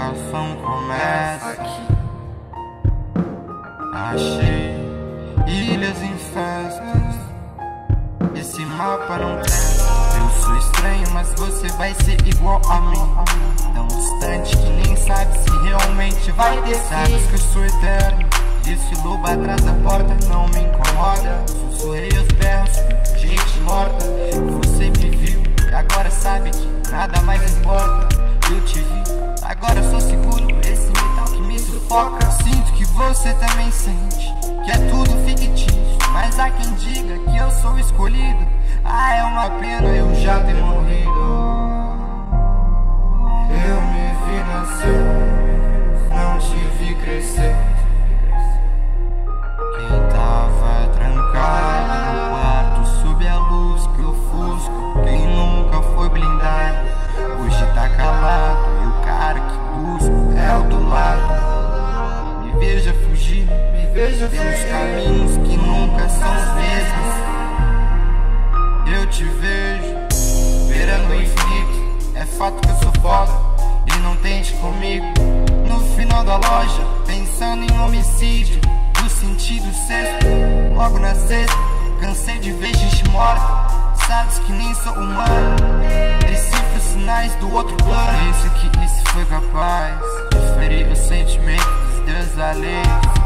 explicação começa aqui. Achei ilhas em festas, esse mapa não tem. Eu sou estranho, mas você vai ser igual a mim, tão distante que nem sabe se realmente vai ter. Sabes que eu sou eterno, esse lobo atrás da porta não me incomoda. Sussurrei os berros, gente morta. Você me viu e agora sabe que nada mais importa. Eu te vi, agora sou seguro, esse metal que me sufoca. Sinto que você também sente que é tudo fictício, mas há quem diga que eu sou escolhido. Ah, é uma pena eu já ter morrido. Eu me vi nascer, não te vi crescer. Quem tava trancado no quarto sob a luz que eu ofusco, quem nunca foi blindado hoje tá calado, e o cara que busco é o do lado. Me veja fugir, me veja pelos caminhos que nunca são os mesmos. Eu te vejo beirando o infinito, é fato que eu sou foda e não tente comigo. No final da loja, pensando em homicídio, do sentido sexto, logo na sexta, cansei de ver gente morta. Sabes que nem sou humano, decifro sinais do outro plano. Penso que isso foi capaz de ferir os sentimentos dos deuses alheios.